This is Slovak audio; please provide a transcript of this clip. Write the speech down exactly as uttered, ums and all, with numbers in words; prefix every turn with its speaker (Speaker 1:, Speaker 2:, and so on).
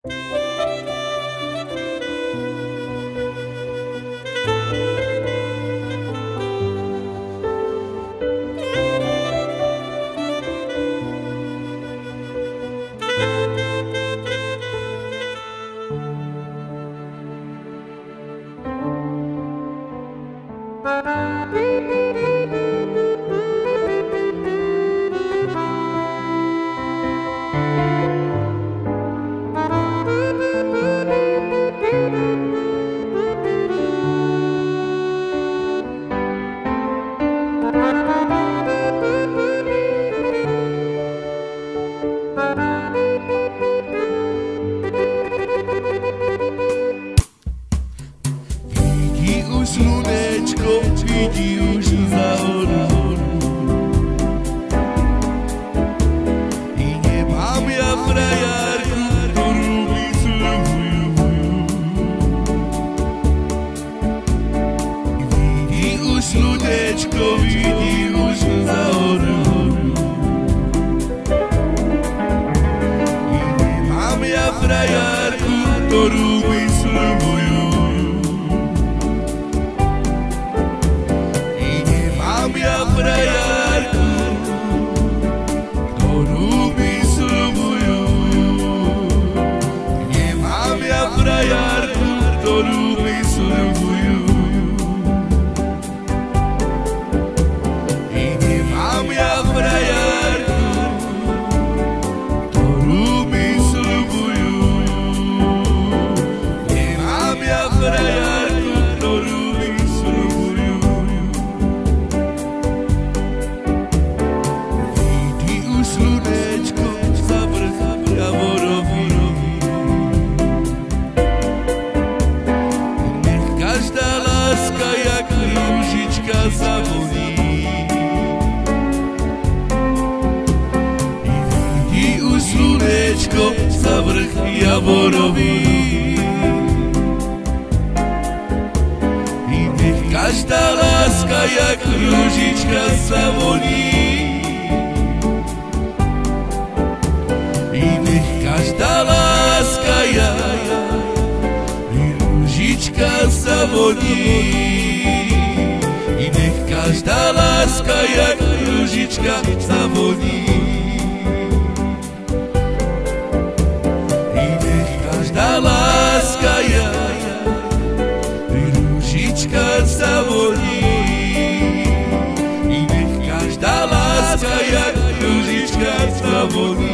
Speaker 1: Vidí už slunečko, vidí už za horu. I nemám ja frajarku, ktorú mi sľubujú. Vidí už slunečko, vidí už za horu. I nemám ja frajarku, ktorú mi sľubujú. Ja frajarku, ktorú mi sľubujú. Nemám ja frajarku, ktorú mi sľubujú. I nemám ja frajarku, ktorú mi sľubujú. Nemám ja frajarku, ktorú mi sľubujú. Slunečko za vrch Javorový. Nech každá láska jak rúžička zavoní. I vidí už slunečko za vrch Javorový. I nech každá láska jak rúžička zavoní. Každá láska ja, i rúžička sa voní. I nech každá láska jak rúžička sa voní. I nech každá láska ja, i rúžička sa voní. I nech každá láska jak rúžička sa voní.